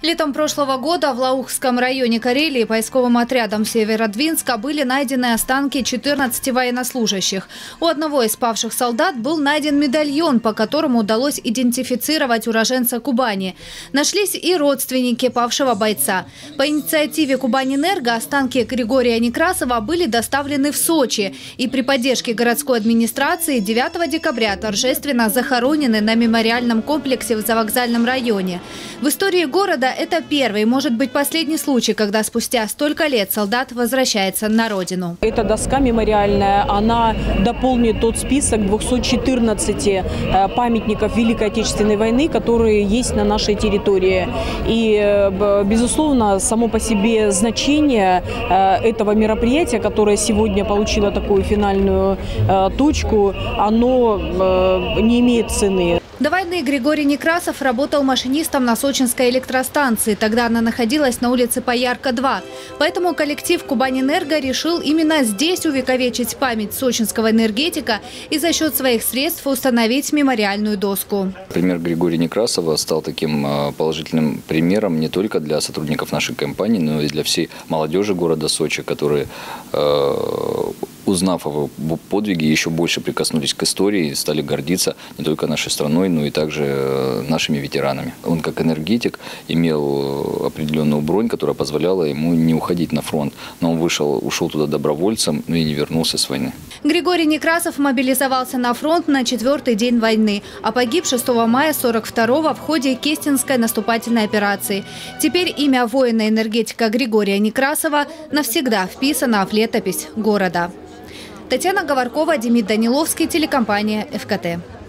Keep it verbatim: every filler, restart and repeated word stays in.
Летом прошлого года в Лаухском районе Карелии поисковым отрядом Северодвинска были найдены останки четырнадцати военнослужащих. У одного из павших солдат был найден медальон, по которому удалось идентифицировать уроженца Кубани. Нашлись и родственники павшего бойца. По инициативе Кубанэнерго останки Григория Некрасова были доставлены в Сочи и при поддержке городской администрации девятого декабря торжественно захоронены на мемориальном комплексе в Завокзальном районе. В истории города это первый, может быть, последний случай, когда спустя столько лет солдат возвращается на родину. Эта доска мемориальная, она дополнит тот список двухсот четырнадцати памятников Великой Отечественной войны, которые есть на нашей территории. И, безусловно, само по себе значение этого мероприятия, которое сегодня получило такую финальную точку, оно не имеет цены. До войны Григорий Некрасов работал машинистом на Сочинской электростанции. Тогда она находилась на улице Поярка, два. Поэтому коллектив Кубанэнерго решил именно здесь увековечить память сочинского энергетика и за счет своих средств установить мемориальную доску. Пример Григория Некрасова стал таким положительным примером не только для сотрудников нашей компании, но и для всей молодежи города Сочи, которые, узнав о его подвиге, еще больше прикоснулись к истории и стали гордиться не только нашей страной, но и также нашими ветеранами. Он как энергетик имел определенную бронь, которая позволяла ему не уходить на фронт. Но он вышел, ушел туда добровольцем, но и не вернулся с войны. Григорий Некрасов мобилизовался на фронт на четвертый день войны, а погиб шестого мая сорок второго в ходе Кестинской наступательной операции. Теперь имя воина-энергетика Григория Некрасова навсегда вписано в летопись города. Татьяна Говоркова, Демид Даниловский, телекомпания ФКТ.